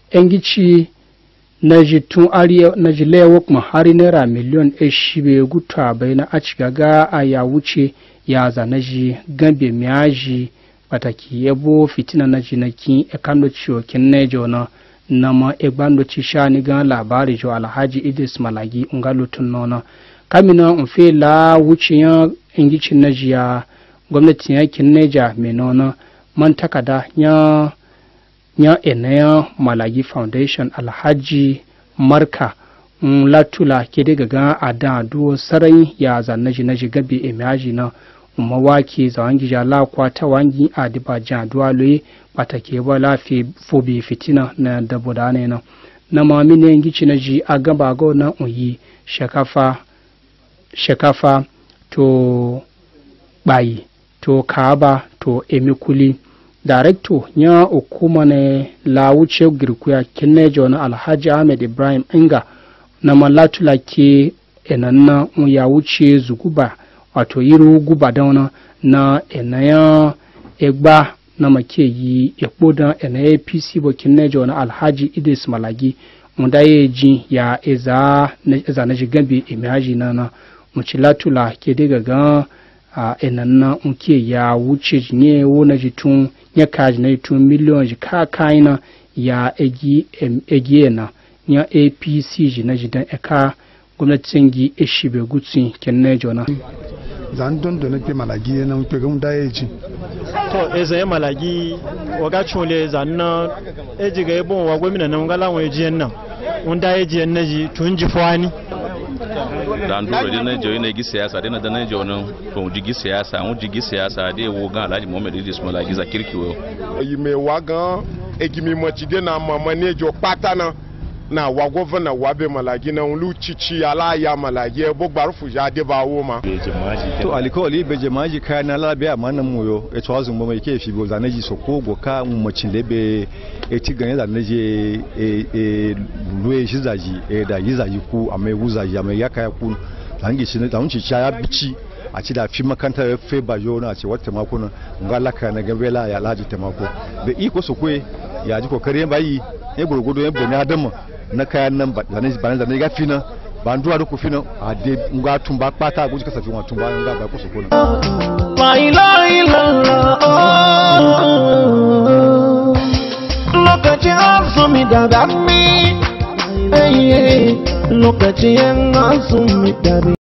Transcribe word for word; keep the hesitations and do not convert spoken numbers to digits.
engici na jitun ariya na jilewa kuma hari naira miliyon eshibe guta bai na acigaga a ya wuce ya zanaji gambe miyaji pataki yabo fitina na jinaki ekando ciwokin nejo na nama egbando ci shani gan labari jo alhaji Idris malagi ungalutun nona kamina unfe la wuciyan ingicin najiya gwamnatin yakin neja mai nona man takada ya ya enaya malagi foundation alhaji marka um, latula ke daga ga adan duwo sarai ya zannaji naji gabe emiyaji na umma wake za wangi jala kwa ta wangi adiba jan duwaloye patake ba lafi fobi fitina na dabodane na na mami ne ngici naji agaba go na uyi shakafa shakafa to bayi to kaaba to emikuli director nya hukuma ne la wuce girkuya kinnejo na alhaji ahmed ibrahim inga na malatula ke enanna ya wuce zuguba wato yiru guba dauna na enaya egba na make yi ekpoda ena A P C bo kinnejo na alhaji Idris malagi munda yeji ya eza eza na jigambi imaji na na muchilatula ke daga ga a enanna unke ya wuce jinye wona jitun ya kaji na jitun miliyon jika kaina ya egi egiena ya A P C jina jidan eka gwamnatin gi ishibe gutsi kinnejo na zan don don ke malagi na muke gum da yaji to eze malagi waga chole zan na eji ga yebo wa gwamna nan ngala wa yaji nan unda yaji naji tunji fwani dan duro de na joyi na gi siyasa de na da na joyi nan to jigi siyasa mu jigi siyasa de wo ga Alhaji Mohammed Idris malagi za kirkiwo yi me waga egimi machide na mama ne jo patana na wa governor wa be malagi na lu cici ala ya malagi bo gbarufu ja de ba wo ma to alikoli be jamaji kai na labe amanan moyo e to azun mai ke fi bo zanaji so ko go ka mu macin lebe e ti ganye zanaji e e luwe shi zaji e da yi zaji ku amai wuzaji amai ya kai ku zangi shi ne da unci ya bici a ci da fi makanta fe ba yo na ce wata mako na ngalaka na gabela ya laji tamako be iko so kwe ya ji kokari bayi e gurgudo e bonya adamu na kayan nan ba zane ba zane ga fina ba nduwa da ku fina a de nga tumba pata guji kasafi wa tumba nga ba ku so kona la ilaha illallah lokacin azumi da dami lokacin azumi da